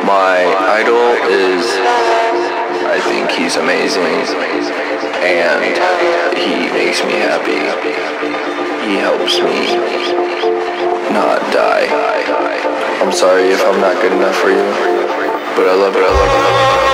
My idol is, I think he's amazing, and he makes me happy. He helps me not die. I'm sorry if I'm not good enough for you, but I love it, I love it, I love it.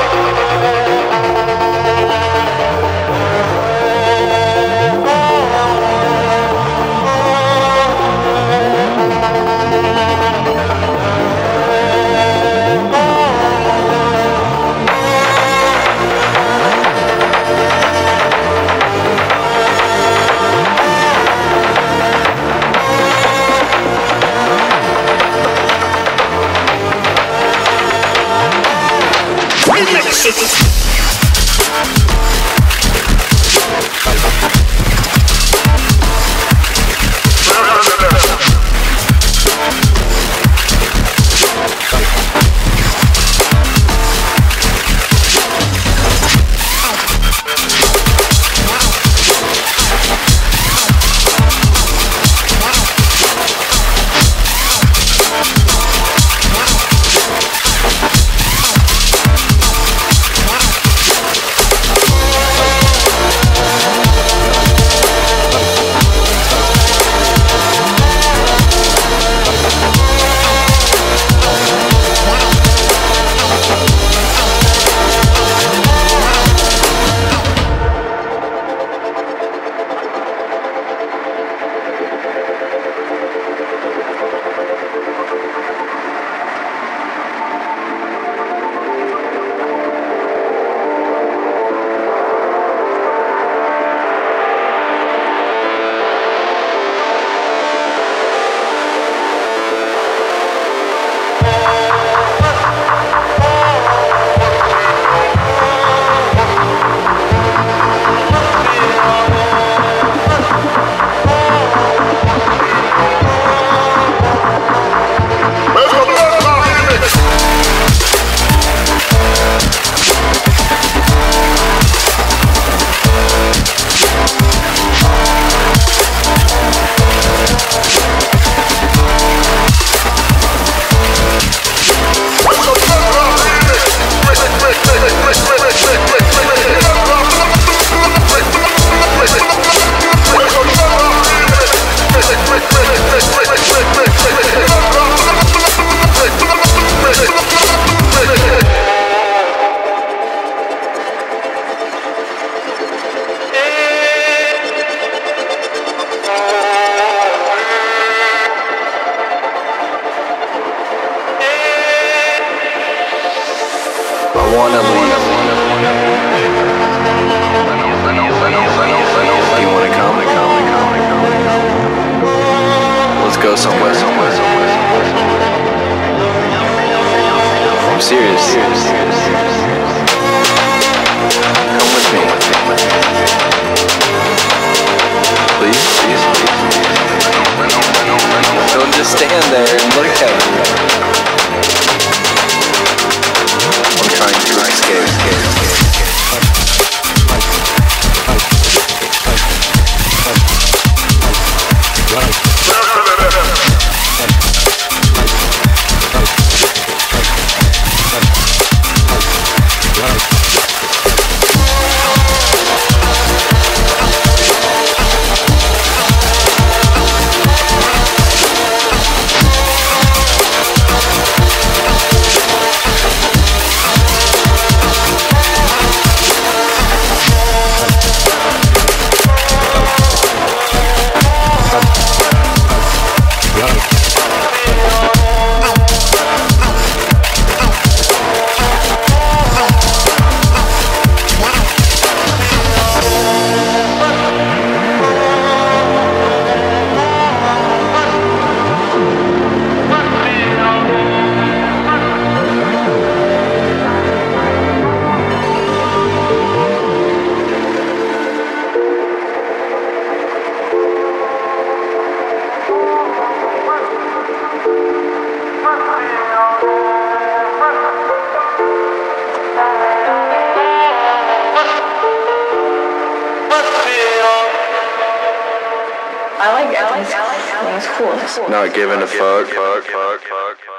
I'm serious. Come with me. Please. Don't just stand there and look at me. I'm trying to escape. I like it. It's cool. Not giving a fuck.